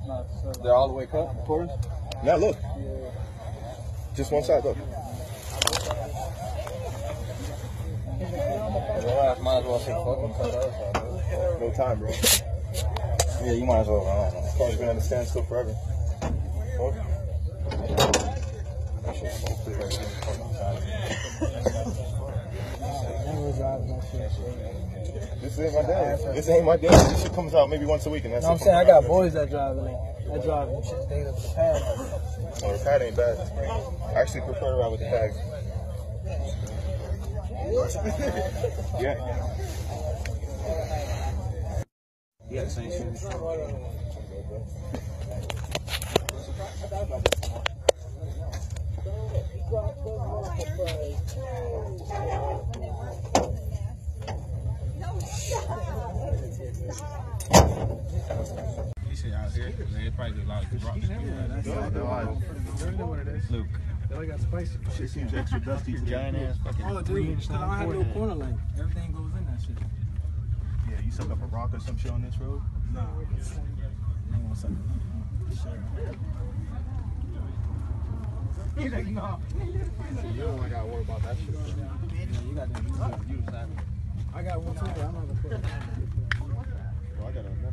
They're all the way cut, of course. Now look. Just one side, look. Might as well say fuck them, cut the other side, bro. No time, bro. Yeah, you might as well. I don't know. Car's been on the standstill forever. Oh. This ain't my day. This ain't my day. This shit comes out maybe once a week, and that's No, I'm saying I got boys that drive it. That drive them shit days up with the pad. Oh, the pad ain't bad. I actually prefer to ride with the tag. Yeah. Yeah, the same shit. Out here, they probably do a lot of drops. Luke. They got spicy. Shit seems extra dusty today. Giant ass fucking. Oh, dude, because I don't have no corner lane. Everything goes in that shit. Yeah, you suck up a rock or some shit on this road? No. I ain't gonna suck it. He's like, no. You don't gotta worry about that shit. Yeah, you got them. You decide. I got one too, but I'm not gonna put it. Well, I got enough.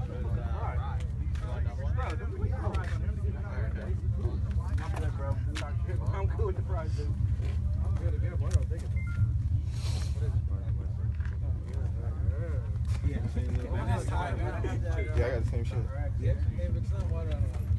I'm cool with the price, dude. I'm good to get one. I'll take it. Yeah, I got the same shit. Yeah, if it's not water, I don't know.